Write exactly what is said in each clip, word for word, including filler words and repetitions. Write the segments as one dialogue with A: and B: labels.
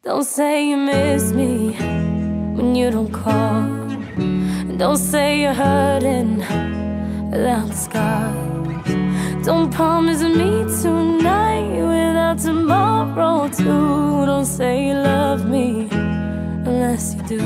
A: Don't say you miss me when you don't call. And don't say you're hurting without the scars. Don't promise me tonight without tomorrow too. Don't say you love me unless you do.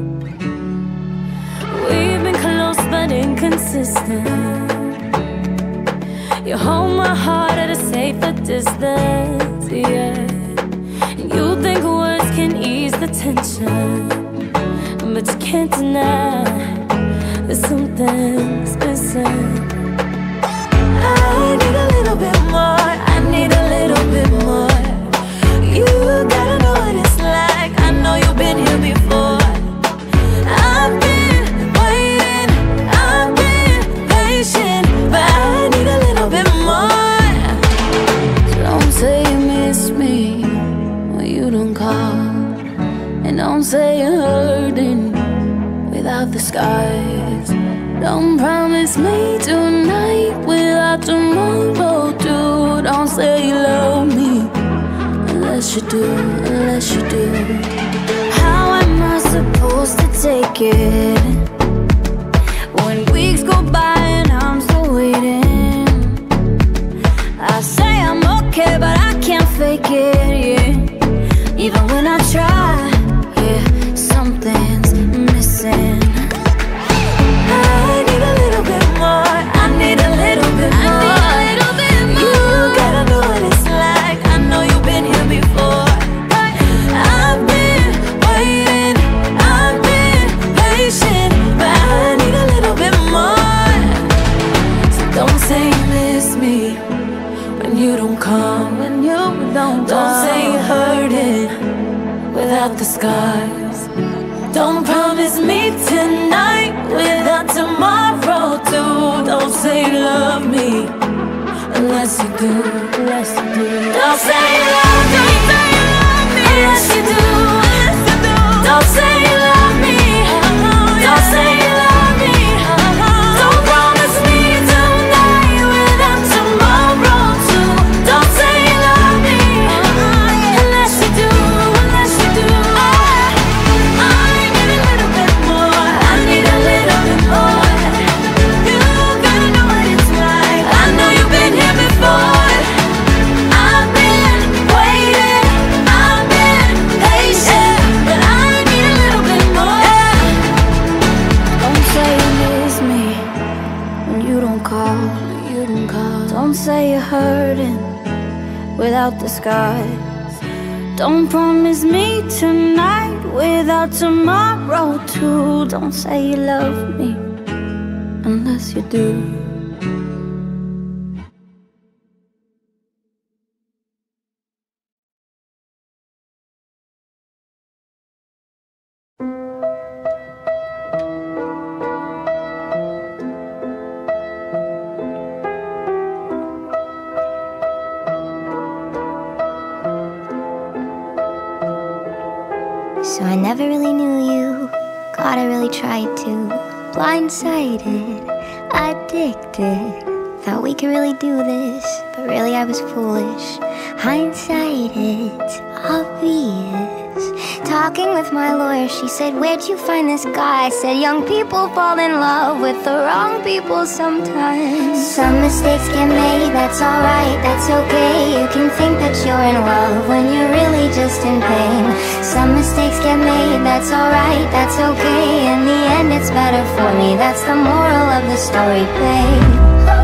A: We've been close but inconsistent. You hold my heart at a safer distance, yeah. And you think words can ease the tension, but you can't deny that something's missing. I need a little bit more, I need a little bit more. You gotta know what it's like, I know you've been here before. I've been waiting, I've been patient, but I need a little bit more. So don't say you miss me when you don't call, and don't say you're hurting without the scars. Don't promise me tonight without tomorrow too. Don't say you love me unless you do, unless you do. How am I supposed to take it when weeks go by and I'm still waiting? I say I'm okay but I can't fake it, yeah. Even when I try, yeah, something's missing. I need a little bit more, I need a little bit more. I need a little bit more. You gotta know what it's like, I know you've been here before. I've been waiting, I've been patient, but I need a little bit more. So don't say you miss me when you don't come, when you don't Don't say you're hurting without the scars. Don't promise me tonight without tomorrow too. Don't say you love me unless you do, unless you do. Don't say you love me unless you do. Don't say you love me, don't say you love me. Don't promise me tonight without tomorrow too. Don't say you love me unless you do, unless you do. I need a little bit more, I need a little bit more. You gotta know what it's like, I know you've been here before. I've been waiting, I've been patient, but I need a little bit more. Don't say you miss me when you don't call, you don't call. Don't say you're hurting without the scars. Don't promise me tonight without tomorrow too. Don't say you love me unless you do.
B: So I never really knew you, God, I really tried to. Blindsided, addicted, thought we could really do this, but really I was foolish. Hindsight, it's obvious. Talking with my lawyer, she said, where'd you find this guy? I said, young people fall in love with the wrong people sometimes. Some mistakes get made, that's alright, that's okay. You can think that you're in love when you're really just in pain. Some mistakes get made, that's alright, that's okay. In the end it's better for me, that's the moral of the story, babe.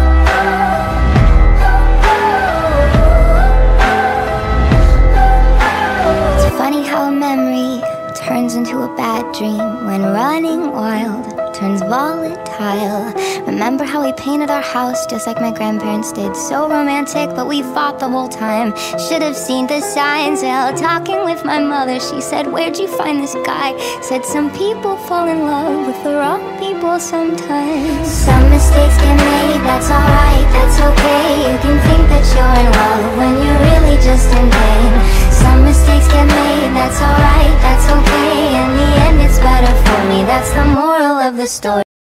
B: Funny how a memory turns into a bad dream when running wild turns volatile. Remember how we painted our house just like my grandparents did? So romantic, but we fought the whole time. Should have seen the signs. Well, talking with my mother, she said, where'd you find this guy? Said some people fall in love with the wrong people sometimes. Some mistakes get made, that's alright, that's okay. You can think that you're in love when you're really just in pain. Some mistakes get made, that's alright, that's okay. In the end it's better for me, that's the moral of the story.